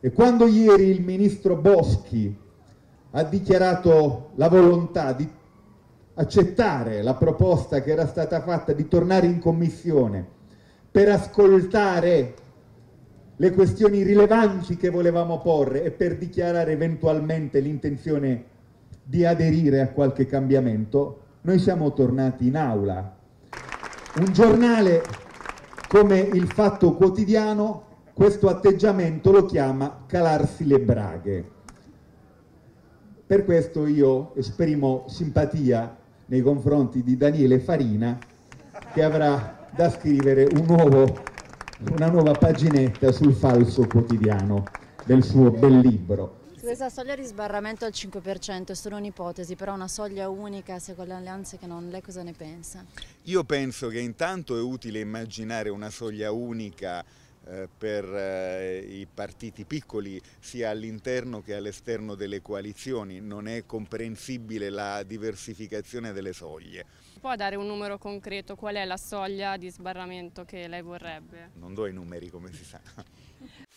E quando ieri il ministro Boschi ha dichiarato la volontà di accettare la proposta che era stata fatta di tornare in commissione per ascoltare le questioni rilevanti che volevamo porre e per dichiarare eventualmente l'intenzione di aderire a qualche cambiamento, noi siamo tornati in aula. Un giornale come il Fatto Quotidiano questo atteggiamento lo chiama calarsi le braghe. Per questo io esprimo simpatia nei confronti di Daniele Farina, che avrà da scrivere una nuova paginetta sul Falso Quotidiano del suo bel libro. Questa soglia di sbarramento al 5% è solo un'ipotesi, però una soglia unica, se con le alleanze che non, lei cosa ne pensa? Io penso che intanto è utile immaginare una soglia unica per i partiti piccoli sia all'interno che all'esterno delle coalizioni. Non è comprensibile la diversificazione delle soglie. Può dare un numero concreto? Qual è la soglia di sbarramento che lei vorrebbe? Non do i numeri, come si sa.